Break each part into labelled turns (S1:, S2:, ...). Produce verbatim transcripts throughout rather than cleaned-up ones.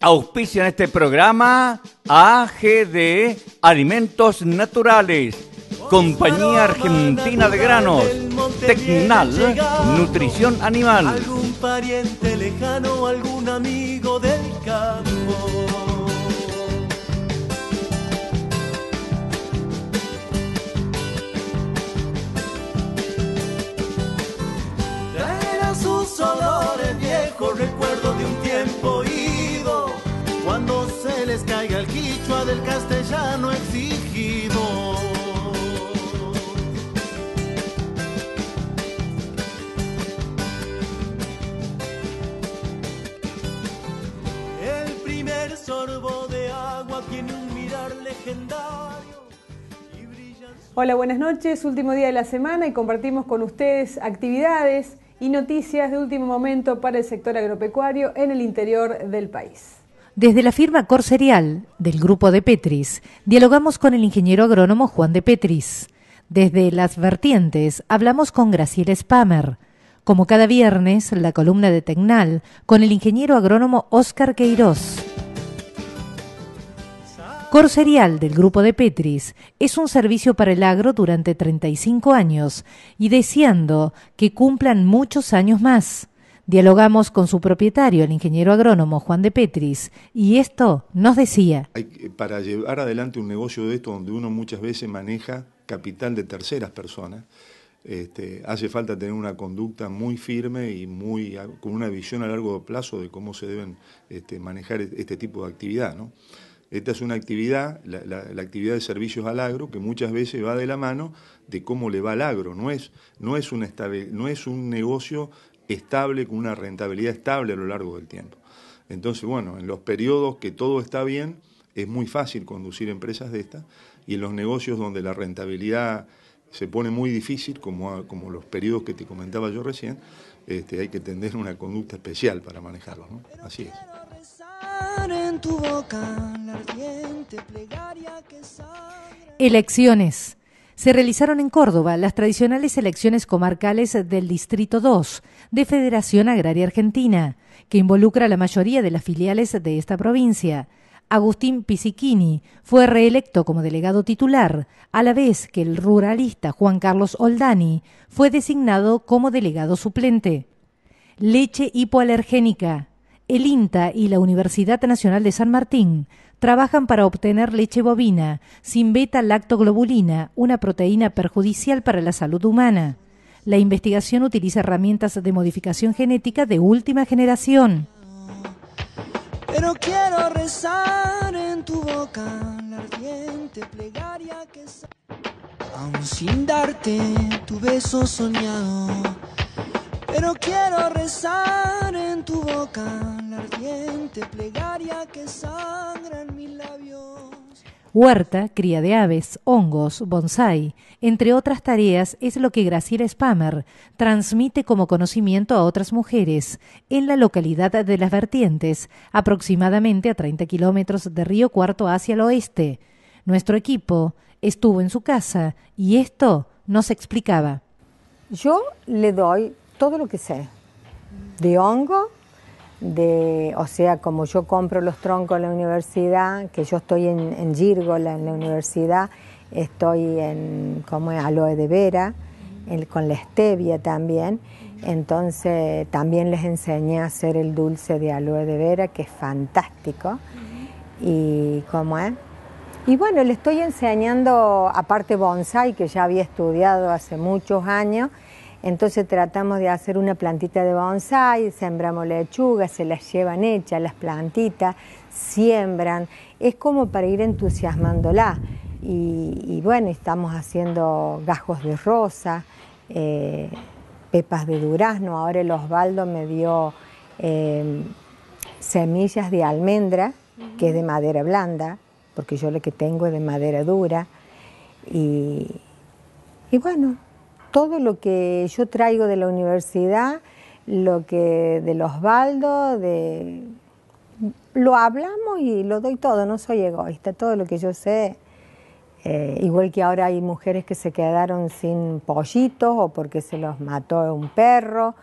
S1: Auspician este programa A G D Alimentos Naturales, Compañía Argentina de Granos, Tecnal, Nutrición Animal.
S2: Algún pariente lejano, algún amigo del campo. Traerá sus olores viejos, recuerdos de un tiempo ido, cuando se les caiga el quichua del castellano exigido. El primer sorbo de agua tiene un mirar legendario y brillan.
S3: Hola, buenas noches, último día de la semana y compartimos con ustedes actividades y noticias de último momento para el sector agropecuario en el interior del país.
S4: Desde la firma Corserial del Grupo de Petris, dialogamos con el ingeniero agrónomo Juan de Petris. Desde Las Vertientes hablamos con Graciela Spamer. Como cada viernes, la columna de Tecnal con el ingeniero agrónomo Óscar Queiroz. Corserial del Grupo de Petris es un servicio para el agro durante treinta y cinco años y deseando que cumplan muchos años más. Dialogamos con su propietario, el ingeniero agrónomo Juan de Petris, y esto nos decía.
S5: Hay, para llevar adelante un negocio de esto donde uno muchas veces maneja capital de terceras personas, este, hace falta tener una conducta muy firme y muy con una visión a largo plazo de cómo se deben este, manejar este tipo de actividad, ¿no? Esta es una actividad, la, la, la actividad de servicios al agro, que muchas veces va de la mano de cómo le va al agro. No es, no es, un, estable, no es un negocio estable, con una rentabilidad estable a lo largo del tiempo. Entonces, bueno, en los periodos que todo está bien, es muy fácil conducir empresas de estas, y en los negocios donde la rentabilidad se pone muy difícil, como, como los periodos que te comentaba yo recién, este, hay que tener una conducta especial para manejarlos, ¿no? Así es.
S4: Elecciones. Se realizaron en Córdoba las tradicionales elecciones comarcales del Distrito dos de Federación Agraria Argentina, que involucra a la mayoría de las filiales de esta provincia. Agustín Pisichini fue reelecto como delegado titular, a la vez que el ruralista Juan Carlos Oldani fue designado como delegado suplente. Leche hipoalergénica. El INTA y la Universidad Nacional de San Martín trabajan para obtener leche bovina sin beta-lactoglobulina, una proteína perjudicial para la salud humana. La investigación utiliza herramientas de modificación genética de última generación.
S2: Pero quiero rezar en tu boca la ardiente plegaria que sa- aún sin darte tu beso soñado. Pero quiero rezar en tu boca la ardiente plegaria que sangra en mis labios.
S4: Huerta, cría de aves, hongos, bonsái, entre otras tareas, es lo que Graciela Spamer transmite como conocimiento a otras mujeres en la localidad de Las Vertientes, aproximadamente a treinta kilómetros de Río Cuarto hacia el oeste. Nuestro equipo estuvo en su casa y esto nos explicaba.
S6: Yo le doy todo lo que sé, de hongo, de, o sea, como yo compro los troncos en la universidad, que yo estoy en, en Gírgola, en la universidad, estoy en como es, aloe de vera, el, con la stevia también, entonces también les enseñé a hacer el dulce de aloe de vera, que es fantástico, y cómo es. Y bueno, le estoy enseñando, aparte bonsái, que ya había estudiado hace muchos años. Entonces tratamos de hacer una plantita de bonsái, sembramos lechugas, se las llevan hechas las plantitas, siembran, es como para ir entusiasmándola. Y, y bueno, estamos haciendo gajos de rosa, eh, pepas de durazno, ahora el Osvaldo me dio eh, semillas de almendra, que es de madera blanda, porque yo lo que tengo es de madera dura, y, y bueno, todo lo que yo traigo de la universidad, lo que de los Osvaldo, de, lo hablamos y lo doy todo, no soy egoísta, todo lo que yo sé, eh, igual que ahora hay mujeres que se quedaron sin pollitos o porque se los mató un perro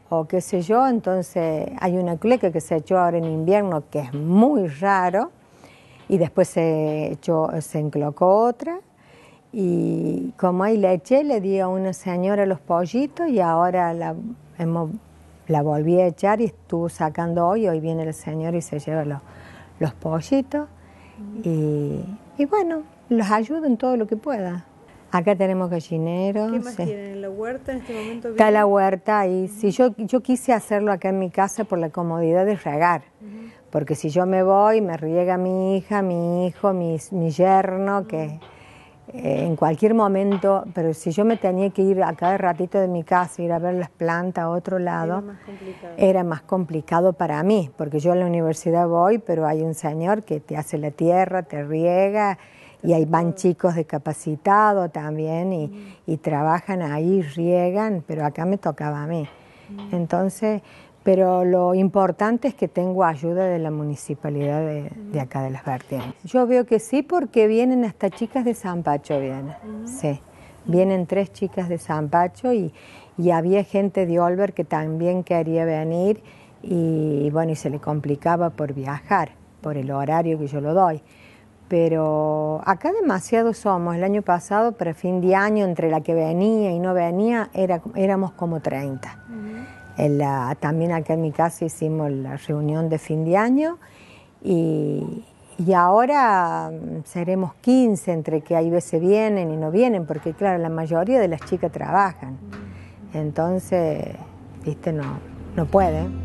S6: o qué sé yo, entonces hay una cleca que se echó ahora en invierno que es muy raro, y después se echó, se enclocó otra, y como hay leche le di a una señora los pollitos y ahora la, hemos, la volví a echar y estuvo sacando hoy, hoy viene el señor y se lleva los, los pollitos, y, y bueno, los ayudo en todo lo que pueda. Acá tenemos gallineros.
S3: ¿Qué más
S6: sí.
S3: tienen en la huerta en este momento?
S6: Está la huerta y si yo, yo quise hacerlo acá en mi casa por la comodidad de regar, uh-huh. porque si yo me voy, me riega mi hija, mi hijo, mi, mi yerno, uh-huh. que eh, en cualquier momento, pero si yo me tenía que ir a cada ratito de mi casa, ir a ver las plantas a otro lado,
S3: era más complicado,
S6: era más complicado para mí, porque yo a la universidad voy, pero hay un señor que te hace la tierra, te riega, y ahí van chicos discapacitados también y, mm. y trabajan ahí, riegan, pero acá me tocaba a mí. Mm. Entonces, pero lo importante es que tengo ayuda de la municipalidad de, mm. de acá de Las Vertientes. Yo veo que sí, porque vienen hasta chicas de Zampacho, vienen, mm. sí. Vienen tres chicas de Zampacho y, y había gente de Olver que también quería venir y bueno, y se le complicaba por viajar, por el horario que yo lo doy. Pero acá demasiados somos. El año pasado, para fin de año, entre la que venía y no venía, era, éramos como treinta. Uh-huh. En la, también acá en mi casa hicimos la reunión de fin de año y, y ahora seremos quince, entre que hay veces vienen y no vienen, porque claro, la mayoría de las chicas trabajan. Uh-huh. Entonces, viste, no, no pueden.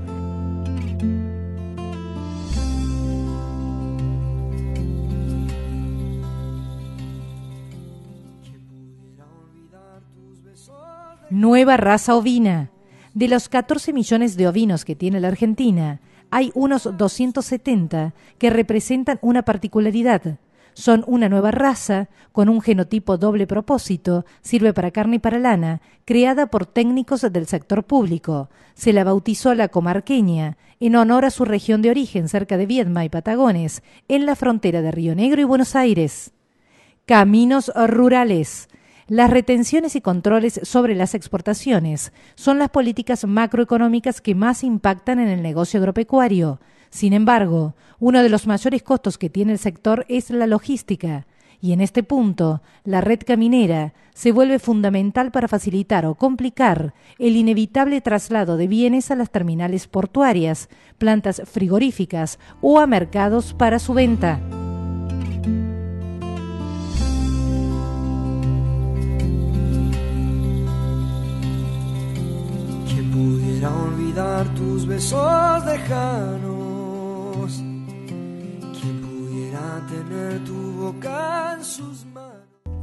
S4: Nueva raza ovina. De los catorce millones de ovinos que tiene la Argentina, hay unos doscientos setenta que representan una particularidad. Son una nueva raza con un genotipo doble propósito, sirve para carne y para lana, creada por técnicos del sector público. Se la bautizó la comarqueña en honor a su región de origen cerca de Viedma y Patagones, en la frontera de Río Negro y Buenos Aires. Caminos rurales. Las retenciones y controles sobre las exportaciones son las políticas macroeconómicas que más impactan en el negocio agropecuario. Sin embargo, uno de los mayores costos que tiene el sector es la logística, y en este punto, la red caminera se vuelve fundamental para facilitar o complicar el inevitable traslado de bienes a las terminales portuarias, plantas frigoríficas o a mercados para su venta.
S2: Pudiera olvidar tus besos lejanos, quien pudiera tener tu boca en sus manos.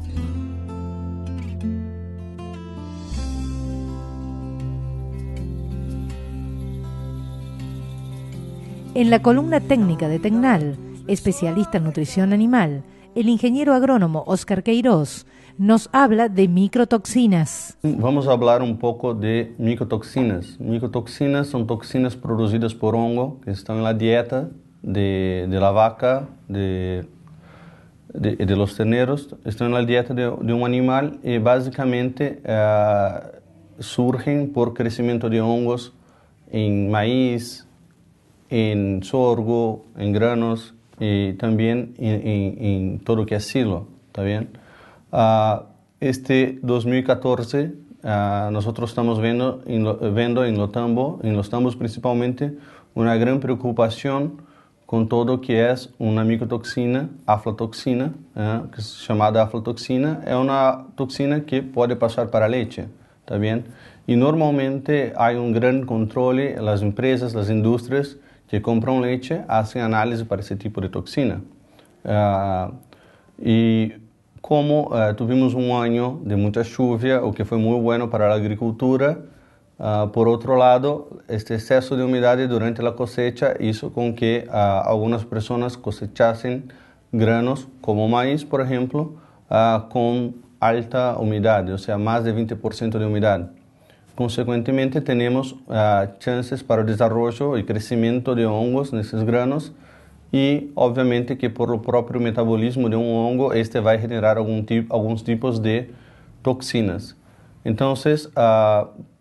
S4: En la columna técnica de Tecnal, especialista en nutrición animal, el ingeniero agrónomo Óscar Queiroz nos habla de microtoxinas.
S7: Vamos a hablar un poco de micotoxinas. Micotoxinas son toxinas producidas por hongo que están en la dieta de, de la vaca, de, de, de los terneros, están en la dieta de, de un animal y básicamente uh, surgen por crecimiento de hongos en maíz, en sorgo, en granos y también en, en, en todo lo que es silo, ¿está bien? Uh, este dos mil catorce uh, nosotros estamos viendo en, lo, viendo en, lo tambo, en los tambos principalmente una gran preocupación con todo que es una micotoxina, aflatoxina, uh, que es llamada aflatoxina, es una toxina que puede pasar para leche, ¿está bien? Y normalmente hay un gran control, las empresas, las industrias que compran leche hacen análisis para ese tipo de toxina. Uh, y como uh, tuvimos un año de mucha lluvia, o que fue muy bueno para la agricultura, uh, por otro lado, este exceso de humedad durante la cosecha hizo con que uh, algunas personas cosechasen granos como maíz, por ejemplo, uh, con alta humedad, o sea, más de veinte por ciento de humedad. Consecuentemente, tenemos uh, chances para el desarrollo y crecimiento de hongos en esos granos, y obviamente que por el propio metabolismo de un hongo, este va a generar algún tipo, algunos tipos de toxinas. Entonces, uh,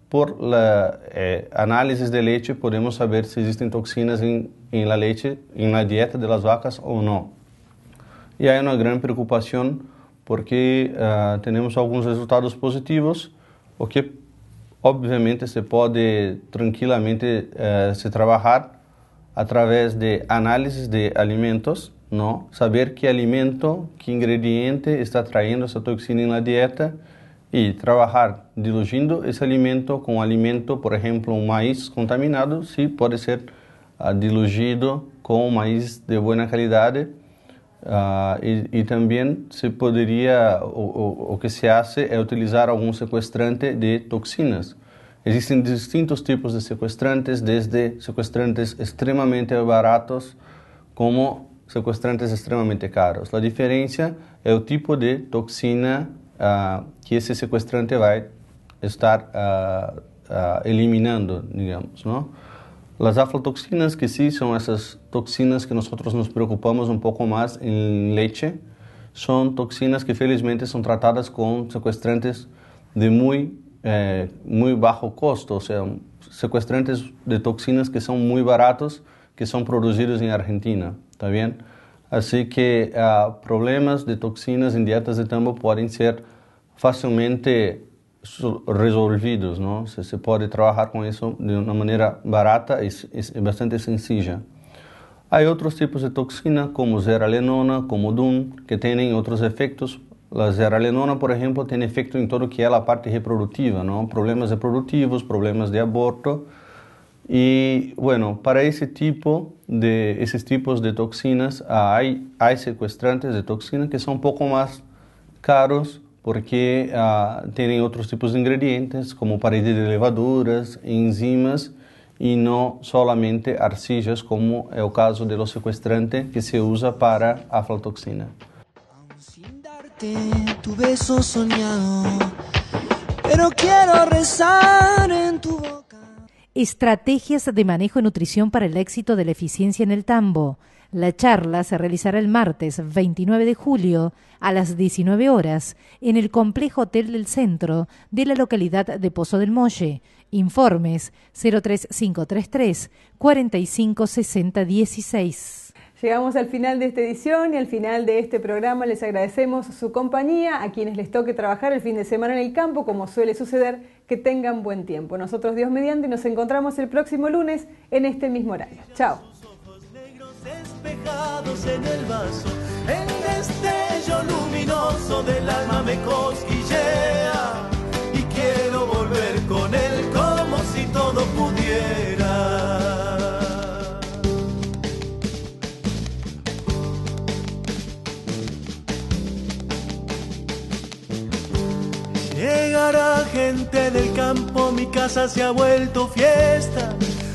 S7: por la eh, análisis de leche podemos saber si existen toxinas en, en la leche, en la dieta de las vacas o no. Y hay una gran preocupación porque uh, tenemos algunos resultados positivos, o que obviamente se puede tranquilamente uh, se trabajar a través de análisis de alimentos, ¿no? Saber qué alimento, qué ingrediente está trayendo esa toxina en la dieta y trabajar diluyendo ese alimento con alimento, por ejemplo, un maíz contaminado, sí puede ser uh, diluido con maíz de buena calidad. Uh, y, y también se podría, o, o, o que se hace es utilizar algún secuestrante de toxinas. Existen distintos tipos de secuestrantes, desde secuestrantes extremadamente baratos como secuestrantes extremadamente caros. La diferencia es el tipo de toxina uh, que ese secuestrante va a estar uh, uh, eliminando, digamos, ¿no? Las aflatoxinas, que sí son esas toxinas que nosotros nos preocupamos un poco más en leche, son toxinas que felizmente son tratadas con secuestrantes de muy, eh, muy bajo costo, o sea, secuestrantes de toxinas que son muy baratos, que son producidos en Argentina, ¿está bien? Así que uh, problemas de toxinas en dietas de tambo pueden ser fácilmente resolvidos, ¿no? Se, se puede trabajar con eso de una manera barata y, y bastante sencilla. Hay otros tipos de toxina como zearalenona, como D U N, que tienen otros efectos. La zearalenona, por ejemplo, tiene efecto en todo que es la parte reproductiva, ¿no? Problemas reproductivos, problemas de aborto. Y bueno, para ese tipo de, esos tipos de toxinas hay, hay secuestrantes de toxinas que son un poco más caros, porque uh, tienen otros tipos de ingredientes como paredes de levaduras, enzimas y no solamente arcillas, como es el caso de los secuestrantes que se usa para aflatoxina.
S2: Aún sin darte tu beso soñado, pero quiero rezar en tu boca.
S4: Estrategias de manejo y nutrición para el éxito de la eficiencia en el tambo. La charla se realizará el martes veintinueve de julio a las diecinueve horas en el Complejo Hotel del Centro de la localidad de Pozo del Molle. Informes cero tres cinco tres tres, cuatro cinco seis cero uno seis.
S3: Llegamos al final de esta edición y al final de este programa. Les agradecemos su compañía. A quienes les toque trabajar el fin de semana en el campo, como suele suceder, que tengan buen tiempo. Nosotros, Dios mediante, nos encontramos el próximo lunes en este mismo horario. Chao.
S8: Despejados en el vaso, el destello luminoso del alma me cosquillea y quiero volver con él como si todo pudiera. Llegará gente del campo, mi casa se ha vuelto fiesta.